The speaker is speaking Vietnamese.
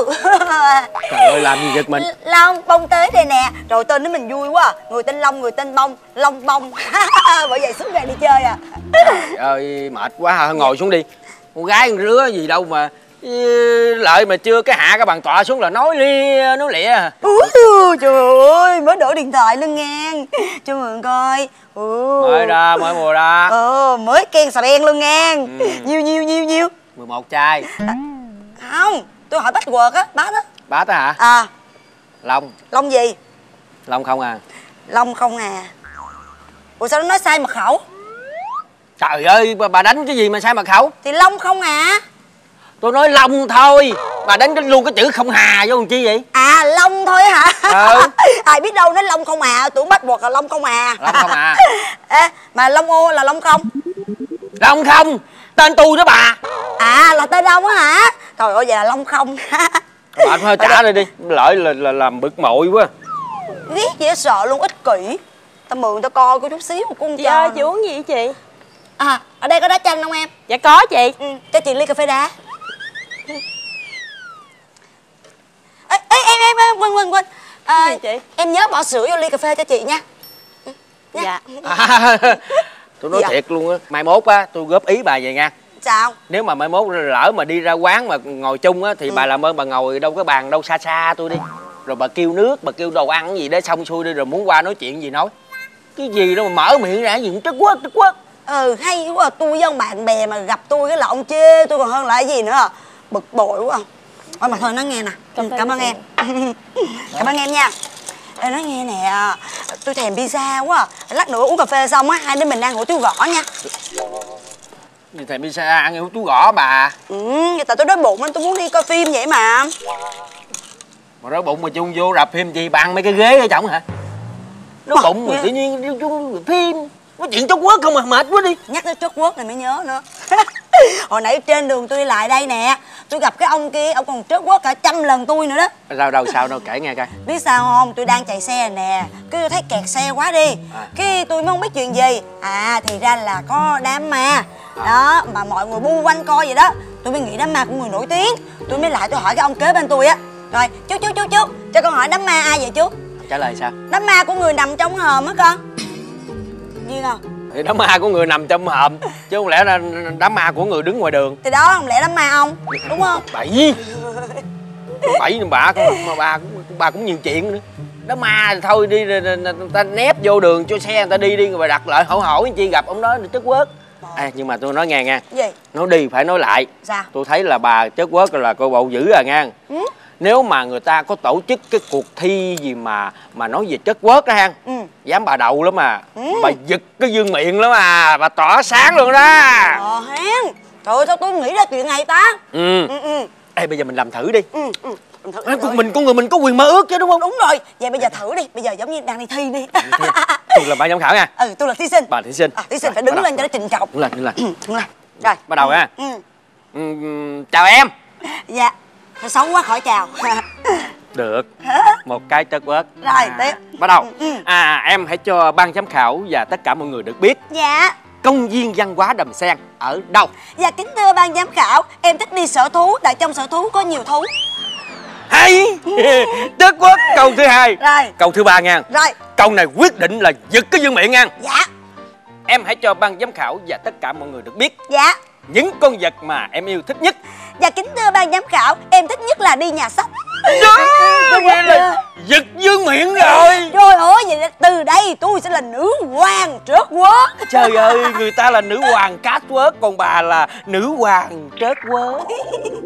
Trời ơi, làm gì giật mình. Long Bông tới đây nè. Rồi tên nó mình vui quá à. Người tên Long, người tên Bông, Long Bông. Bởi vậy suốt ngày đi chơi à. Trời ơi, mệt quá hả? Ngồi xuống đi. Con gái con rứa gì đâu mà lợi mà chưa cái hạ cái bàn tọa xuống là nói lia nói lịa. Trời ơi, mới đổ điện thoại luôn nghe. Cho mượn coi. Mới ra, mới mua ra. Mới ken xà beng luôn nghe. Nhiêu 11 chai. Không, tôi hỏi password á, bát á. Bát á hả? À. Long. Long gì? Long không à? Long không à? Ủa sao nó nói sai mật khẩu? Trời ơi, bà đánh cái gì mà sai mật khẩu? Thì Long không à. Tôi nói Long thôi. Bà đánh luôn cái chữ không hà vô làm chi vậy? À, Long thôi hả? Ai biết đâu nói Long không à. Tưởng password là Long không à. Long không à? Ê, mà Long ô là Long không? Long không? Tên tôi đó bà. À, là tên ông á hả? Trời ơi, vậy là Long không. Bà thôi trả đây đi. Lợi là làm bực mội quá. Ghét dễ sợ luôn, ích kỷ. Tao mượn tao coi có chút xíu cũng chị ơi, chị uống gì vậy chị? À, ở đây có đá chanh không em? Dạ có chị. Cho chị ly cà phê đá. Em quên. Gì chị? Em nhớ bỏ sữa vô ly cà phê cho chị nha. Dạ. Tôi nói thiệt luôn á, mai mốt á tôi góp ý bà vậy nha. Sao? Nếu mà mai mốt lỡ mà đi ra quán mà ngồi chung á thì bà làm ơn bà ngồi đâu cái bàn đâu xa xa tôi đi. Rồi bà kêu nước, bà kêu đồ ăn gì đó xong xuôi đi, rồi muốn qua nói chuyện gì nói. Cái gì đó mà mở miệng ra gì cũng trất quất. Hay quá. Tôi với ông bạn bè mà gặp tôi cái là ông chê tôi còn hơn là cái gì nữa. Bực bội quá. Ôi mà thôi nói nghe nè. Cảm ơn em. Cảm ơn em nha. Ê, nói nghe nè, tôi thèm pizza quá. Lát nữa uống cà phê xong á, hai đứa mình ăn hủ tiếu gõ nha. Gì thèm pizza ăn hủ tiếu gõ bà? Tại tôi đói bụng nên tôi muốn đi coi phim vậy mà. Mà đói bụng mà chung vô rạp phim gì bà ăn mấy cái ghế ở trỏng hả? Đói bụng mà tự nhiên đi chung phim. Có chuyện chốt quớt không mà mệt quá đi. Nhắc tới chốt quớt này mới nhớ nữa. Hồi nãy trên đường tôi đi lại đây nè, tôi gặp cái ông kia, ông còn chốt quớt cả 100 lần tôi nữa đó. Sao đâu kể nghe coi. Biết sao không? Tôi đang chạy xe nè, cái tôi thấy kẹt xe quá đi. Cái tôi mới không biết chuyện gì. Thì ra là có đám ma. Đó, mà mọi người bu quanh coi vậy đó. Tôi mới nghĩ đám ma của người nổi tiếng. Tôi mới lại tôi hỏi cái ông kế bên tôi á. Rồi, chú, cho con hỏi đám ma ai vậy chú? Trả lời sao? Đám ma của người nằm trong hòm á con. Duyên không? Thì đám ma của người nằm trong hòm, chứ không lẽ là đám ma của người đứng ngoài đường. Thì đó, không lẽ đám ma ông, đúng không? Bậy bà cũng nhiều chuyện nữa. Đám ma thì thôi đi, người ta nép vô đường cho xe người ta đi rồi đặt lại hỏi chi gặp ông đó chất quớt. Nhưng mà tôi nói nghe nha. Gì? Nói đi phải nói lại. Sao? Tôi thấy là bà chất quớt là coi bộ dữ à nha. Nếu mà người ta có tổ chức cái cuộc thi gì mà nói về chất quớt đó ha, dám bà đậu lắm mà. Bà giật cái dương miệng lắm mà, bà tỏa sáng luôn đó. Hén. Trời ơi, sao tôi nghĩ ra chuyện này ta? Ê, bây giờ mình làm thử đi. Con người mình có quyền mơ ước chứ đúng không? Đúng rồi. Vậy bây giờ thử đi. Bây giờ giống như đang đi thi đi. Tôi là ban giám khảo nha. Tôi là thí sinh. Bà thí sinh. Thí sinh phải đứng lên cho nó trình trọng. Đứng lên. Rồi. Bắt đầu nha. Chào em. Dạ. Sao xấu quá khỏi chào. Được. Một cái chất quớt. Rồi, tiếp. Bắt đầu. Em hãy cho ban giám khảo và tất cả mọi người được biết. Dạ. Công viên văn hóa Đầm Sen ở đâu? Dạ kính thưa ban giám khảo, em thích đi sở thú, tại trong sở thú có nhiều thú. Hay. Chất quớt. Câu thứ hai. Rồi. Câu thứ ba nha. Rồi. Câu này quyết định là giật cái dương miệng nha. Dạ. Em hãy cho ban giám khảo và tất cả mọi người được biết. Dạ. Những con vật mà em yêu thích nhất. Dạ kính thưa ban giám khảo, em thích nhất là đi nhà sách. Vậy là giật dương miệng rồi. Trời ơi, vậy từ đây tôi sẽ là nữ hoàng trớt quớt. Trời ơi, người ta là nữ hoàng cát quớt, còn bà là nữ hoàng trớt quớt.